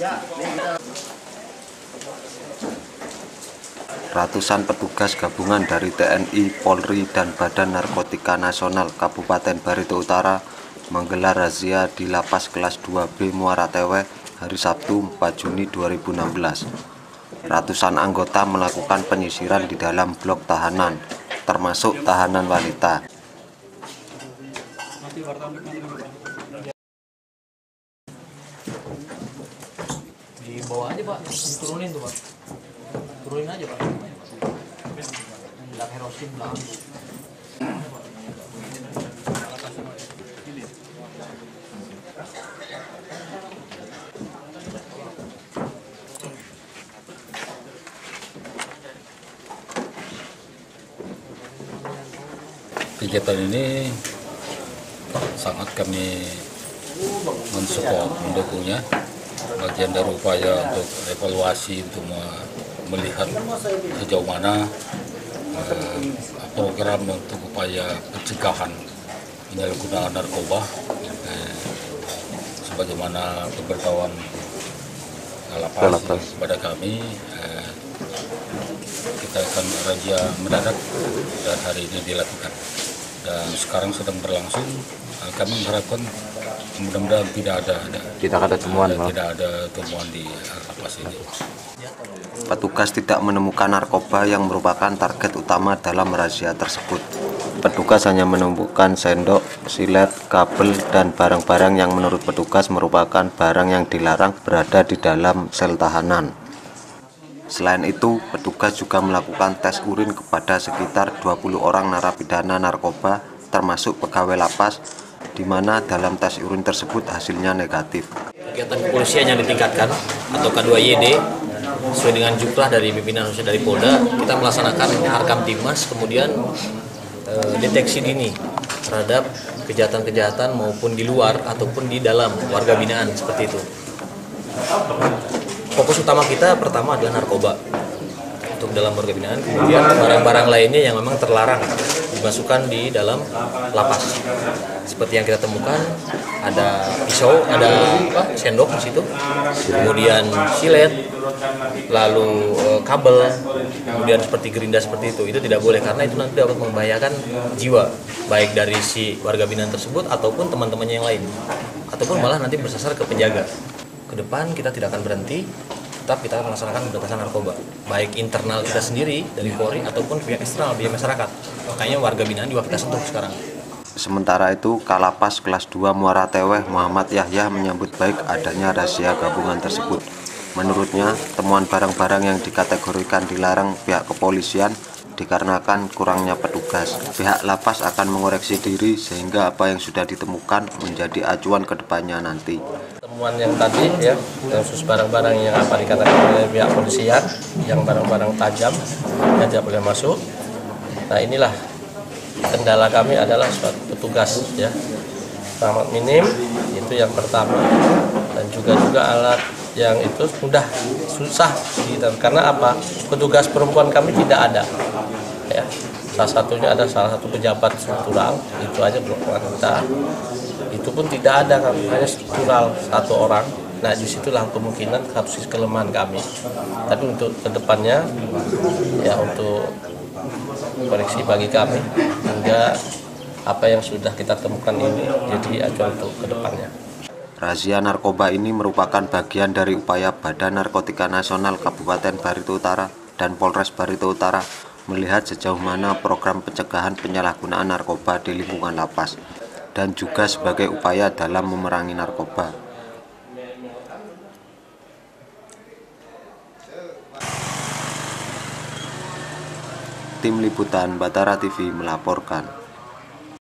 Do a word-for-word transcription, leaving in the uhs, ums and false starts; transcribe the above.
Ratusan petugas gabungan dari T N I, Polri, dan Badan Narkotika Nasional Kabupaten Barito Utara menggelar razia di Lapas Kelas dua B Muara Tewe hari Sabtu empat Juni dua ribu enam belas. Ratusan anggota melakukan penyisiran di dalam blok tahanan, termasuk tahanan wanita. Di bawah aja Pak, diturunin tuh Pak. Turunin aja Pak. Belakang herosin belakang. Kegiatan ini sangat kami mensupport, mendukungnya. Bagian dari upaya untuk evaluasi, untuk melihat sejauh mana eh, program untuk upaya pencegahan penyalahgunaan narkoba, eh, sebagaimana pemberitahuan lapas kepada kami. Eh, kita akan razia mendadak dan hari ini dilakukan. Dan sekarang sedang berlangsung. Kami mengharapkan mudah-mudahan tidak ada, ada Tidak ada temuan, tidak, tidak ada temuan di lapas ini. Petugas tidak menemukan narkoba yang merupakan target utama dalam razia tersebut. Petugas hanya menemukan sendok, silet, kabel, dan barang-barang yang menurut petugas merupakan barang yang dilarang berada di dalam sel tahanan. Selain itu, petugas juga melakukan tes urin kepada sekitar dua puluh orang narapidana narkoba, termasuk pegawai lapas, di mana dalam tes urin tersebut hasilnya negatif. Kegiatan kepolisian yang ditingkatkan atau K dua Y D sesuai dengan jumlah dari pimpinan khusus dari Polda, kita melaksanakan Harkam Timas, kemudian e, deteksi dini terhadap kejahatan-kejahatan maupun di luar ataupun di dalam warga binaan seperti itu. Fokus utama kita pertama adalah narkoba untuk dalam warga binaan, kemudian barang-barang lainnya yang memang terlarang dimasukkan di dalam lapas. Seperti yang kita temukan, ada pisau, ada apa, sendok di situ, kemudian silet, lalu e, kabel, kemudian seperti gerinda seperti itu. Itu tidak boleh karena itu nanti dapat membahayakan jiwa, baik dari si warga binaan tersebut ataupun teman-temannya yang lain, ataupun malah nanti bersasar ke penjaga. Ke depan kita tidak akan berhenti, tetap kita akan melaksanakan pemberantasan narkoba, baik internal kita sendiri dari Polri ataupun pihak eksternal, pihak masyarakat. Makanya warga binaan juga kita sentuh sekarang. Sementara itu, Kalapas Kelas dua Muara Tewe Muhammad Yahya menyambut baik adanya razia gabungan tersebut. Menurutnya, temuan barang-barang yang dikategorikan dilarang pihak kepolisian dikarenakan kurangnya petugas. Pihak lapas akan mengoreksi diri sehingga apa yang sudah ditemukan menjadi acuan ke depannya nanti. Temuan yang tadi ya, khusus barang-barang yang apa dikatakan oleh pihak polisian, yang barang-barang tajam yang tidak boleh masuk. Nah inilah kendala kami adalah suatu petugas ya, sangat minim, itu yang pertama, dan juga juga alat yang itu mudah susah gitu. Karena apa? Petugas perempuan kami tidak ada. Ya, salah satunya ada salah satu pejabat struktural, itu aja belum kita. Itu pun tidak ada, hanya struktural satu orang. Nah, disitulah kemungkinan satu sisi kelemahan kami. Tapi untuk kedepannya, ya untuk koreksi bagi kami, hingga apa yang sudah kita temukan ini jadi acuan untuk kedepannya. Razia narkoba ini merupakan bagian dari upaya Badan Narkotika Nasional Kabupaten Barito Utara dan Polres Barito Utara melihat sejauh mana program pencegahan penyalahgunaan narkoba di lingkungan lapas, dan juga sebagai upaya dalam memerangi narkoba. Tim Liputan Batara T V melaporkan.